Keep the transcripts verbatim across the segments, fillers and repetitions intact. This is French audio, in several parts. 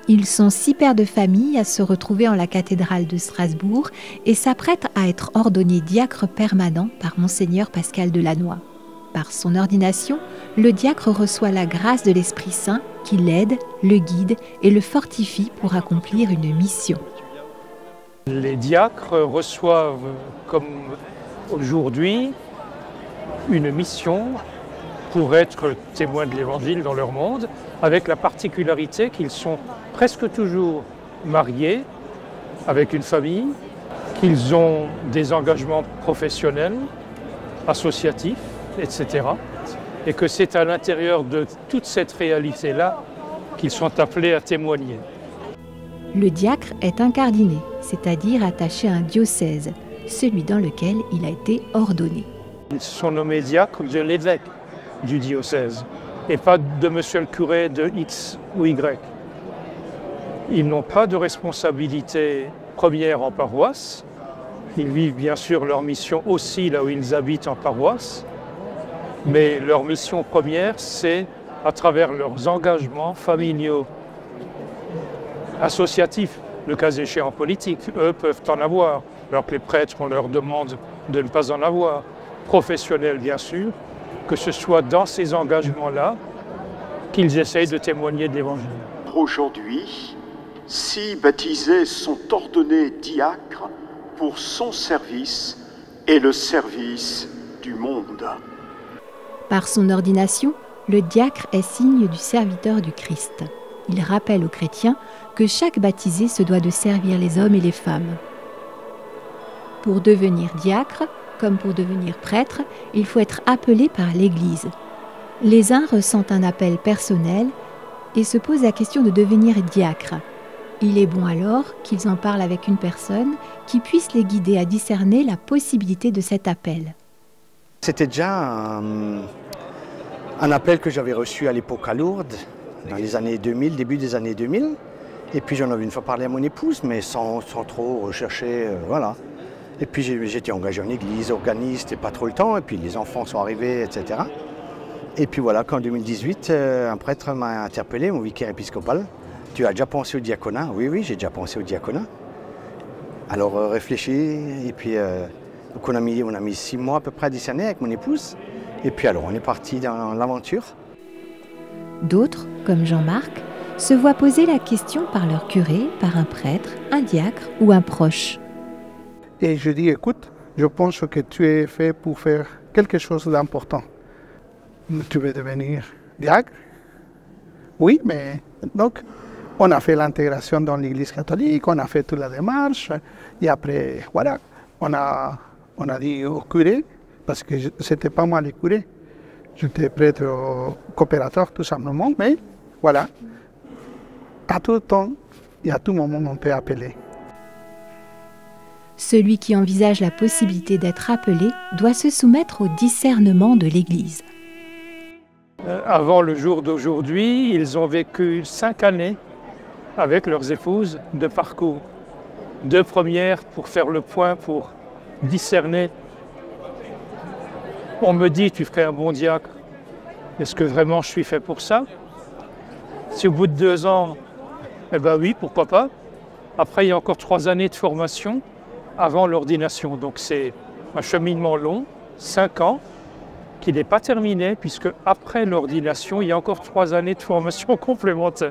Ils sont six pères de famille à se retrouver en la cathédrale de Strasbourg et s'apprêtent à être ordonnés diacres permanents par Monseigneur Pascal Delannoy. Par son ordination, le diacre reçoit la grâce de l'Esprit Saint qui l'aide, le guide et le fortifie pour accomplir une mission. Les diacres reçoivent, comme aujourd'hui, une mission pour être témoins de l'Évangile dans leur monde, avec la particularité qu'ils sont presque toujours mariés, avec une famille, qu'ils ont des engagements professionnels, associatifs, et cetera. Et que c'est à l'intérieur de toute cette réalité-là qu'ils sont appelés à témoigner. Le diacre est incardiné, c'est-à-dire attaché à un diocèse, celui dans lequel il a été ordonné. Ils sont nommés diacres de l'évêque du diocèse et pas de monsieur le curé de X ou Y. Ils n'ont pas de responsabilité première en paroisse. Ils vivent bien sûr leur mission aussi là où ils habitent en paroisse, mais leur mission première, c'est à travers leurs engagements familiaux, associatifs, le cas échéant politique. Eux peuvent en avoir, alors que les prêtres, on leur demande de ne pas en avoir. Professionnels, bien sûr, que ce soit dans ces engagements-là qu'ils essayent de témoigner de l'Évangile. Aujourd'hui, six baptisés sont ordonnés diacres pour son service et le service du monde. Par son ordination, le diacre est signe du serviteur du Christ. Il rappelle aux chrétiens que chaque baptisé se doit de servir les hommes et les femmes. Pour devenir diacre, comme pour devenir prêtre, il faut être appelé par l'Église. Les uns ressentent un appel personnel et se posent la question de devenir diacre. Il est bon alors qu'ils en parlent avec une personne qui puisse les guider à discerner la possibilité de cet appel. C'était déjà un, un appel que j'avais reçu à l'époque à Lourdes, dans les années deux mille, début des années deux mille. Et puis j'en avais une fois parlé à mon épouse, mais sans, sans trop rechercher, euh, voilà. Et puis j'étais engagé en église, organiste, et pas trop le temps, et puis les enfants sont arrivés, et cetera. Et puis voilà, qu'en deux mille dix-huit, euh, un prêtre m'a interpellé, mon vicaire épiscopal. Tu as déjà pensé au diaconat? Oui, oui, j'ai déjà pensé au diaconat. Alors euh, réfléchis, et puis euh, donc on, a mis, on a mis six mois à peu près à discerner avec mon épouse. Et puis alors on est parti dans l'aventure. D'autres, comme Jean-Marc, se voient poser la question par leur curé, par un prêtre, un diacre ou un proche. Et je dis, écoute, je pense que tu es fait pour faire quelque chose d'important. Tu veux devenir diacre? Oui, mais donc, on a fait l'intégration dans l'Église catholique, on a fait toute la démarche, et après, voilà, on a, on a dit au curé, parce que ce n'était pas moi le curé, j'étais prêtre coopérateur tout simplement, mais voilà, à tout temps et à tout moment, on peut appeler. Celui qui envisage la possibilité d'être appelé doit se soumettre au discernement de l'Église. Avant le jour d'aujourd'hui, ils ont vécu cinq années avec leurs épouses de parcours. Deux premières pour faire le point, pour discerner. On me dit, tu ferais un bon diacre. Est-ce que vraiment je suis fait pour ça? Si au bout de deux ans, eh bien oui, pourquoi pas. Après, il y a encore trois années de formation avant l'ordination. Donc c'est un cheminement long, cinq ans, qui n'est pas terminé, puisque après l'ordination, il y a encore trois années de formation complémentaire.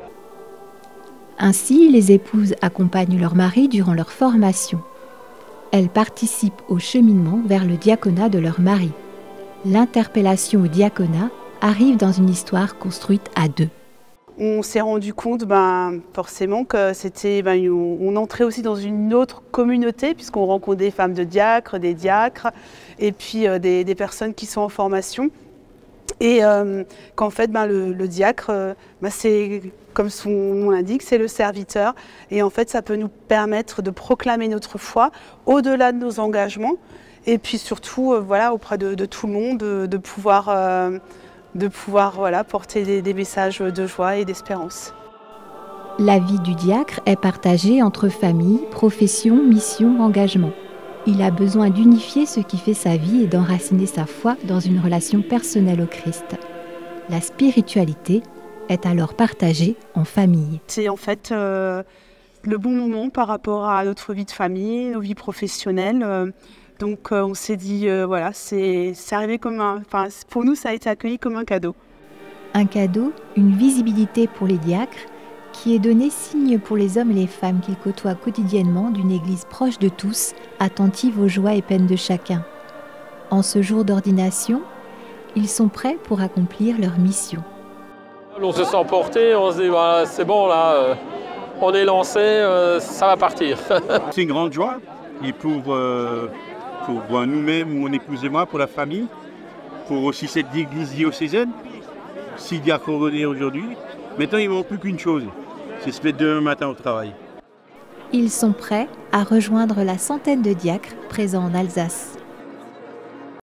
Ainsi, les épouses accompagnent leur mari durant leur formation. Elles participent au cheminement vers le diaconat de leur mari. L'interpellation au diaconat arrive dans une histoire construite à deux. On s'est rendu compte ben, forcément que c'était, ben, on entrait aussi dans une autre communauté puisqu'on rencontre des femmes de diacres, des diacres et puis euh, des, des personnes qui sont en formation. Et euh, qu'en fait ben, le, le diacre, euh, ben, c'est comme son nom l'indique, c'est le serviteur. Et en fait ça peut nous permettre de proclamer notre foi au-delà de nos engagements et puis surtout euh, voilà, auprès de, de tout le monde de, de pouvoir... Euh, de pouvoir voilà, porter des, des messages de joie et d'espérance. La vie du diacre est partagée entre famille, profession, mission, engagement. Il a besoin d'unifier ce qui fait sa vie et d'enraciner sa foi dans une relation personnelle au Christ. La spiritualité est alors partagé en famille. C'est en fait euh, le bon moment par rapport à notre vie de famille, nos vies professionnelles. Euh, donc euh, on s'est dit, euh, voilà, c'est arrivé comme un... Enfin, pour nous, ça a été accueilli comme un cadeau. Un cadeau, une visibilité pour les diacres, qui est donné signe pour les hommes et les femmes qu'ils côtoient quotidiennement d'une église proche de tous, attentive aux joies et peines de chacun. En ce jour d'ordination, ils sont prêts pour accomplir leur mission. On se sent porté, on se dit voilà, c'est bon là, euh, on est lancé, euh, ça va partir. C'est une grande joie et pour, euh, pour nous-mêmes, mon épouse et moi, pour la famille, pour aussi cette église diocésaine, six diacres ordonnés aujourd'hui. Maintenant, il ne manque plus qu'une chose, c'est se mettre demain matin au travail. Ils sont prêts à rejoindre la centaine de diacres présents en Alsace.